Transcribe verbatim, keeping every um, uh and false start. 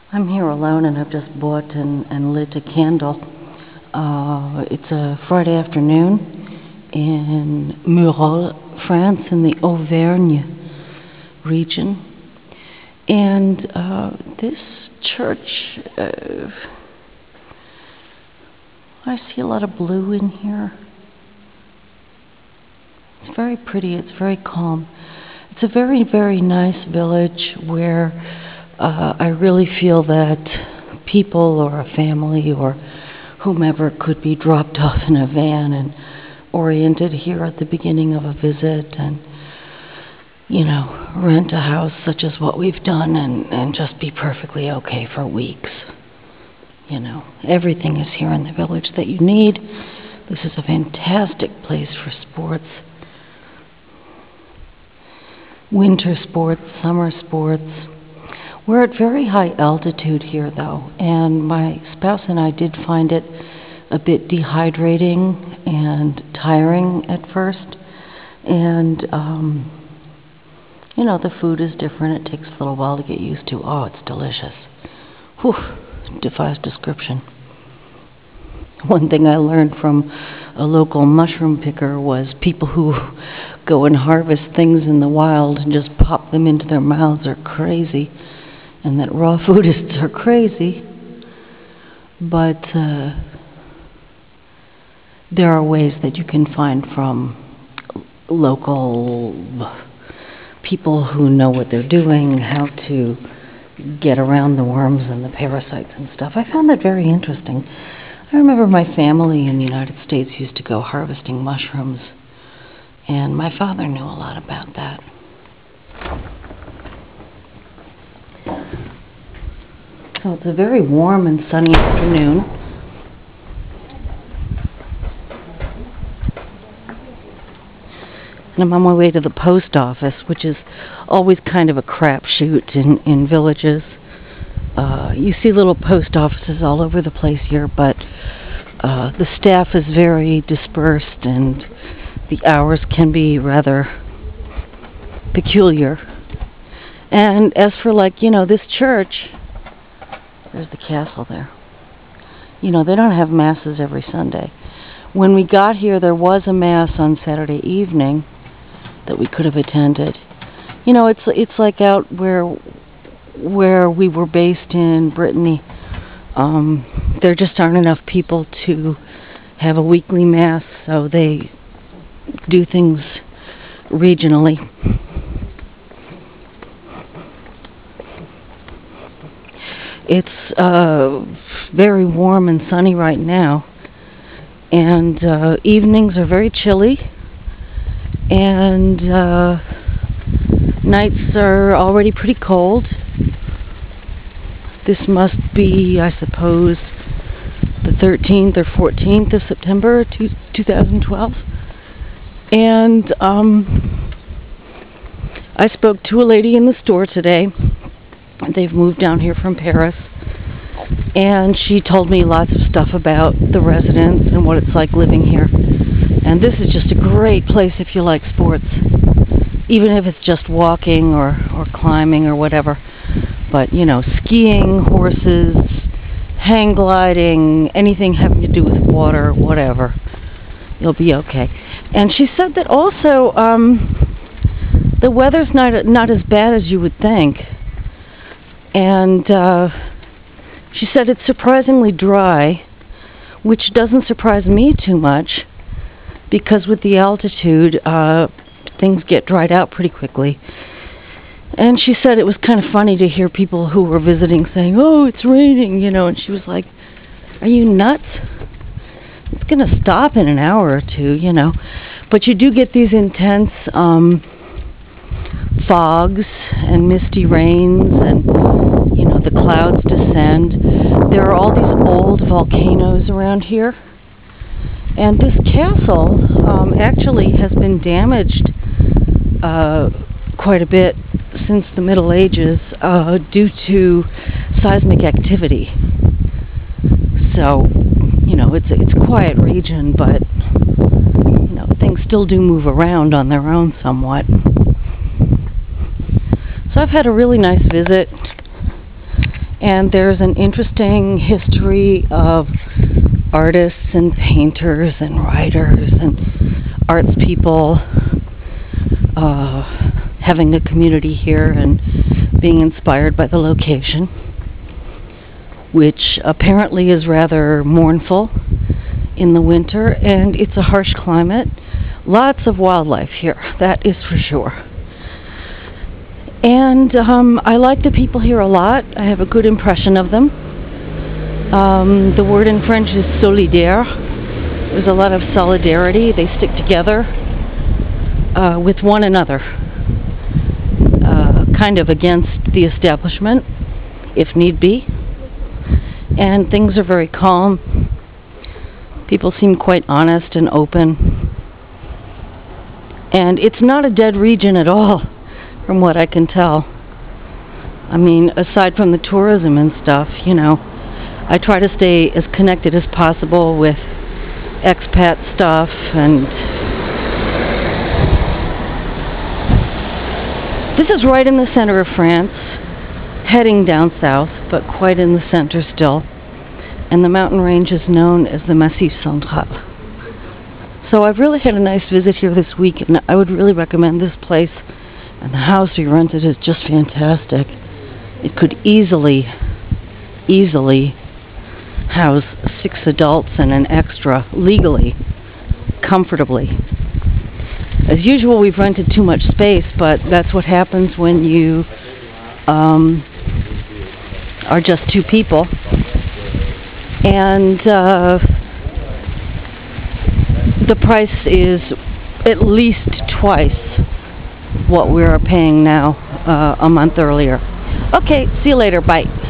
I'm here alone and I've just bought and, and lit a candle. Uh, it's a Friday afternoon in Murol, France, in the Auvergne region. And uh, this church, uh, I see a lot of blue in here. It's very pretty, it's very calm. It's a very, very nice village where uh, I really feel that people or a family or whomever could be dropped off in a van and oriented here at the beginning of a visit and, you know, rent a house such as what we've done and, and just be perfectly okay for weeks. You know, everything is here in the village that you need. This is a fantastic place for sports. Winter sports, summer sports. We're at very high altitude here, though, and my spouse and I did find it a bit dehydrating and tiring at first. And, um, you know, the food is different. It takes a little while to get used to. Oh, it's delicious. Whew, defies description. One thing I learned from a local mushroom picker was people who go and harvest things in the wild and just pop them into their mouths are crazy, and that raw foodists are crazy. But uh, there are ways that you can find from local people who know what they're doing, how to get around the worms and the parasites and stuff. I found that very interesting. I remember my family in the United States used to go harvesting mushrooms, and my father knew a lot about that. So it's a very warm and sunny afternoon. And I'm on my way to the post office, which is always kind of a crapshoot in, in villages. Uh, you see little post offices all over the place here, but uh, the staff is very dispersed and the hours can be rather peculiar. And as for, like, you know, this church, there's the castle there. You know, they don't have masses every Sunday. When we got here, there was a mass on Saturday evening that we could have attended. You know, it's it's like out where where we were based in Brittany. Um, there just aren't enough people to have a weekly mass, so they do things regionally. It's uh, very warm and sunny right now, and uh, evenings are very chilly, and uh, nights are already pretty cold. This must be, I suppose, the thirteenth or fourteenth of September, two thousand twelve. And um, I spoke to a lady in the store today. They've moved down here from Paris. And she told me lots of stuff about the residents and what it's like living here. And this is just a great place if you like sports, even if it's just walking or, or climbing or whatever. But, you know, skiing, horses, hang gliding, anything having to do with water, whatever, you'll be okay. And she said that also um, the weather's not not as bad as you would think. And uh, she said it's surprisingly dry, which doesn't surprise me too much, because with the altitude, uh, things get dried out pretty quickly. And she said it was kind of funny to hear people who were visiting saying, "Oh, it's raining," you know, and she was like, "Are you nuts? It's going to stop in an hour or two, you know." But you do get these intense um, fogs and misty rains, and, you know, the clouds descend. There are all these old volcanoes around here. And this castle um, actually has been damaged uh, quite a bit since the Middle Ages uh, due to seismic activity. So, you know, it's it's a quiet region, but, you know, things still do move around on their own somewhat. So I've had a really nice visit, And there's an interesting history of artists and painters and writers and arts people uh, having a community here and being inspired by the location, which apparently is rather mournful in the winter, and it's a harsh climate. Lots of wildlife here, that is for sure. And um, I like the people here a lot. I have a good impression of them. Um, the word in French is solidaire. There's a lot of solidarity. They stick together uh, with one another, uh, kind of against the establishment, if need be. And things are very calm. People seem quite honest and open. And it's not a dead region at all, from what I can tell. I mean, aside from the tourism and stuff, you know, I try to stay as connected as possible with expat stuff, and this is right in the center of France, heading down south, but quite in the center still, and the mountain range is known as the Massif Central. So I've really had a nice visit here this week, and I would really recommend this place. And the house we rented is just fantastic. It could easily, easily house six adults and an extra, legally, comfortably. As usual, we've rented too much space, but that's what happens when you um, are just two people. And uh, the price is at least twice what we are paying now uh, a month earlier. Okay, see you later. Bye.